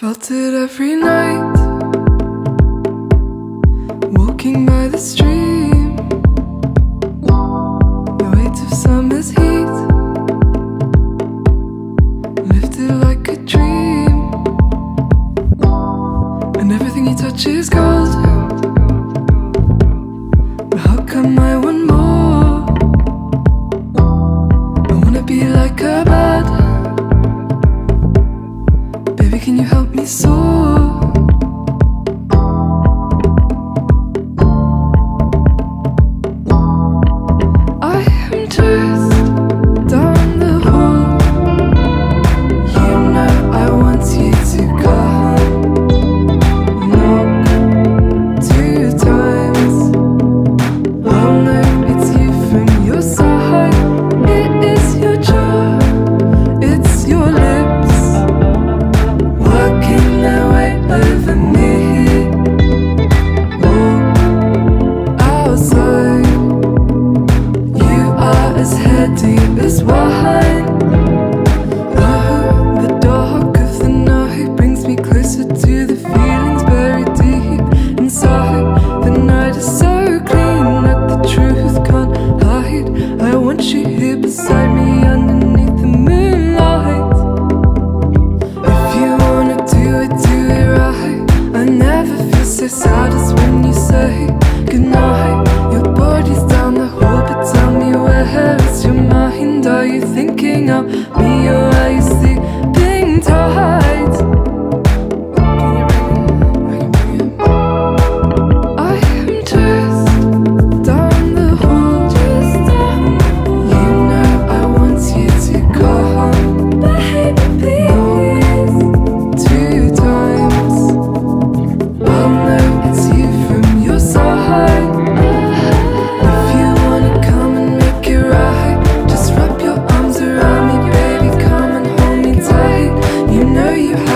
Felt it every night, walking by the stream, the weight of summer's heat lifted like a dream, and everything you touch is gold. But how come I want more? I wanna be like a bird. Baby, can you help me soar? I am just down the hall. You know I want you to come. Knock 2 times. Oh no, it's you from your side. It is your jaw, it's your lips working their way over me. Walk outside. You are as heady as wine. Oh, the dark of the night brings me closer to the feelings buried deep inside. The night is so clean that the truth can't hide. I want you here beside me underneath the moonlight. If you wanna do it right. I never feel so sad as when you say goodnight. Your body's down the hall, but tell me, where is your mind? Are you thinking of me, or are you sleeping tight? Can you bring it? I can bring it. I am just down the hall. You know I want you to come. Baby, please. 2 times. Well, no, it's you from your side. If you wanna come and make it right, just wrap your arms around me, baby, come and hold me tight. You know you have